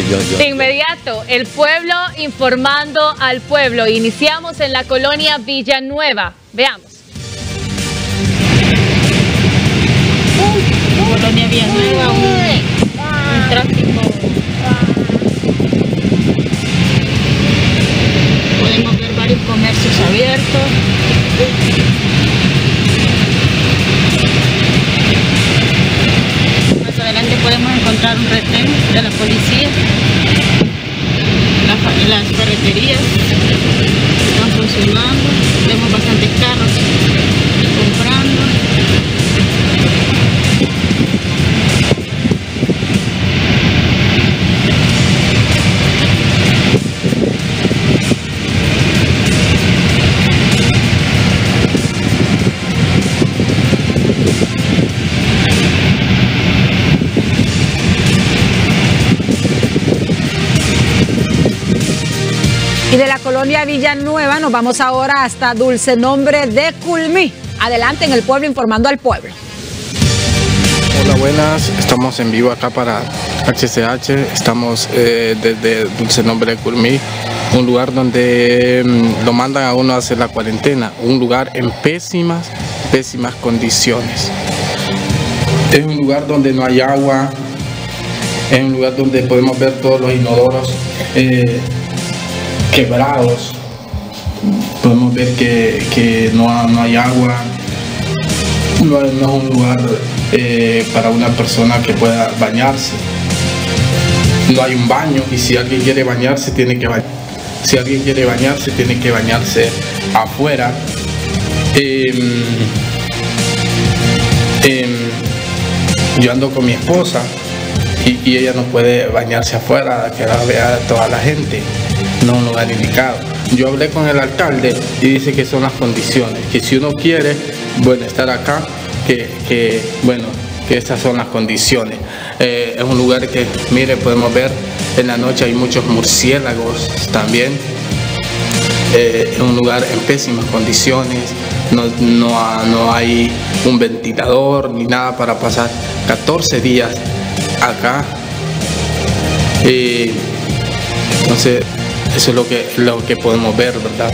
De inmediato, el pueblo informando al pueblo. Iniciamos en la colonia Villanueva. Veamos. Colonia Villanueva, un tráfico. Podemos ver varios comercios abiertos. Más adelante podemos encontrar un retén de la policía. Las ferreterías están funcionando. Vemos bastantes carros comprando. Y de la colonia Villanueva nos vamos ahora hasta Dulce Nombre de Culmí. Adelante en el pueblo informando al pueblo. Hola, buenas. Estamos en vivo acá para HCH. Estamos desde Dulce Nombre de Culmí, un lugar donde lo mandan a uno a hacer la cuarentena. Un lugar en pésimas condiciones. Es un lugar donde no hay agua. Es un lugar donde podemos ver todos los inodoros quebrados. Podemos ver que no hay agua. No es un lugar para una persona que pueda bañarse. No hay un baño, y si alguien quiere bañarse tiene que bañarse afuera. Yo ando con mi esposa y ella no puede bañarse afuera, que la vea toda la gente. No es un lugar indicado. Yo hablé con el alcalde y dice que son las condiciones, que si uno quiere, bueno, estar acá, que estas son las condiciones. Es un lugar que, mire, podemos ver en la noche hay muchos murciélagos también. Es un lugar en pésimas condiciones. No hay un ventilador ni nada para pasar 14 días acá. Entonces, eso es lo que podemos ver, ¿verdad?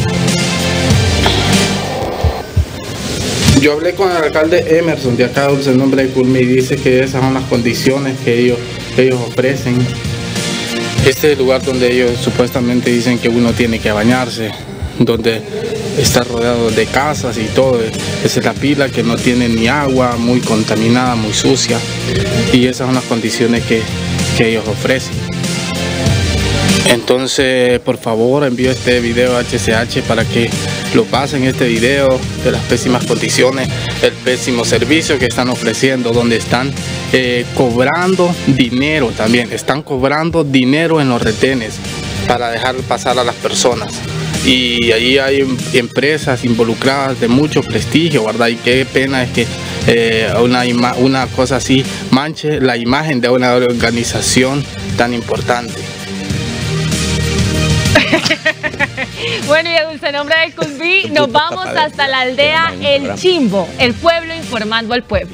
Yo hablé con el alcalde Emerson de acá, Dulce Nombre de Culmí, y dice que esas son las condiciones que ellos ofrecen. Este es el lugar donde ellos supuestamente dicen que uno tiene que bañarse, donde está rodeado de casas y todo. Esa es la pila que no tiene ni agua, muy contaminada, muy sucia, y esas son las condiciones que ellos ofrecen. Entonces, por favor, envío este video a HCH para que lo pasen, este video de las pésimas condiciones, el pésimo servicio que están ofreciendo, donde están cobrando dinero también. Están cobrando dinero en los retenes para dejar pasar a las personas. Y ahí hay empresas involucradas de mucho prestigio, ¿verdad? Y qué pena es que una cosa así manche la imagen de una organización tan importante. Bueno, y de Dulce Nombre de Culmí nos vamos hasta la aldea El Chimbo, el pueblo informando al pueblo.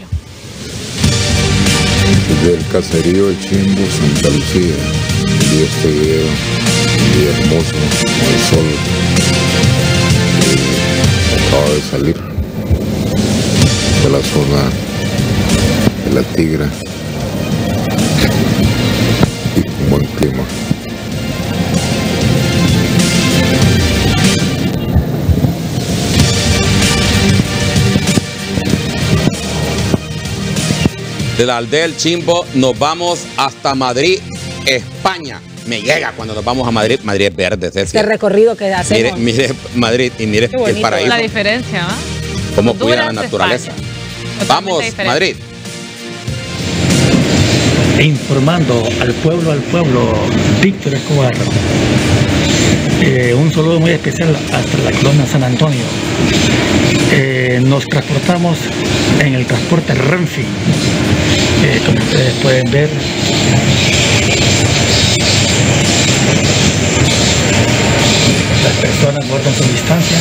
Desde el caserío El Chimbo, Santa Lucía, y este video, un día hermoso, con el sol acaba de salir de la zona de la Tigra y con buen clima. De la aldea El Chimbo nos vamos hasta Madrid, España. Me llega cuando nos vamos a Madrid. Madrid es verde, Ceci. Este recorrido que hacemos. Mire Madrid y mire el paraíso. La diferencia, ¿ah? Cómo cuida la naturaleza. Vamos, Madrid. Informando al pueblo, Víctor Escobar. Un saludo muy especial hasta la colonia San Antonio. Nos transportamos en el transporte Renfe. Como ustedes pueden ver, las personas guardan su distancia.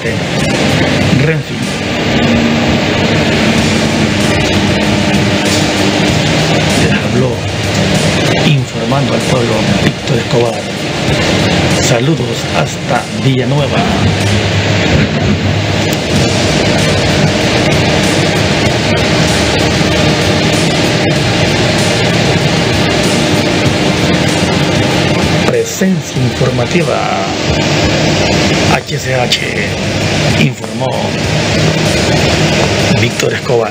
transporte Renfe. Les habló informando al pueblo Víctor Escobar. Saludos hasta Villanueva. Presencia informativa. HCH informó Víctor Escobar.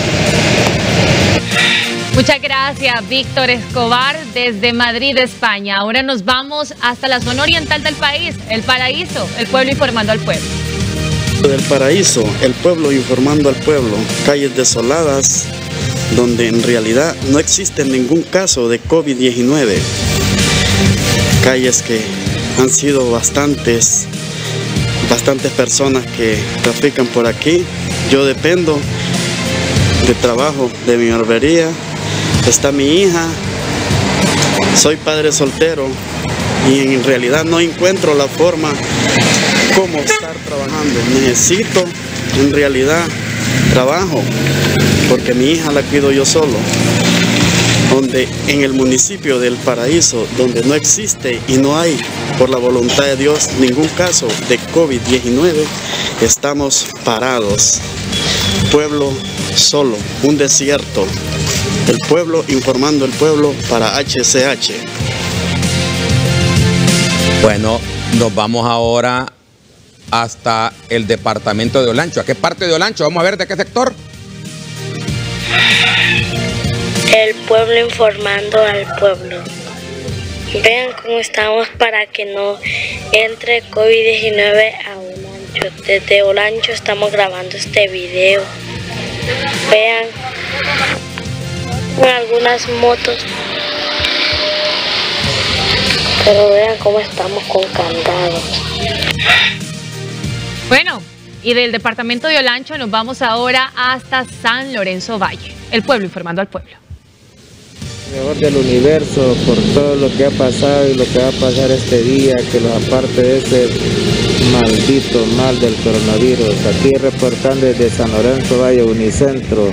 Muchas gracias, Víctor Escobar, desde Madrid, España. Ahora nos vamos hasta la zona oriental del país, El Paraíso, el pueblo informando al pueblo. Del Paraíso, el pueblo informando al pueblo, calles desoladas, donde en realidad no existe ningún caso de COVID-19. Calles que han sido bastantes personas que trafican por aquí. Yo dependo de trabajo de mi barbería. Está mi hija, soy padre soltero y en realidad no encuentro la forma cómo estar trabajando. Necesito en realidad trabajo porque mi hija la cuido yo solo. Donde en el municipio del Paraíso, donde no existe y no hay, por la voluntad de Dios, ningún caso de COVID-19, estamos parados. Pueblo solo, un desierto. El pueblo informando al pueblo para HCH. Bueno, nos vamos ahora hasta el departamento de Olancho. ¿A qué parte de Olancho? Vamos a ver de qué sector. El pueblo informando al pueblo. Vean cómo estamos para que no entre COVID-19 a Olancho. Desde Olancho estamos grabando este video. Vean algunas motos. Pero vean cómo estamos con candados. Bueno, y del departamento de Olancho nos vamos ahora hasta San Lorenzo Valle, el pueblo informando al pueblo. Creador del universo, por todo lo que ha pasado y lo que va a pasar este día, que nos aparte de ese maldito mal del coronavirus. Aquí reportando desde San Lorenzo Valle, Unicentro.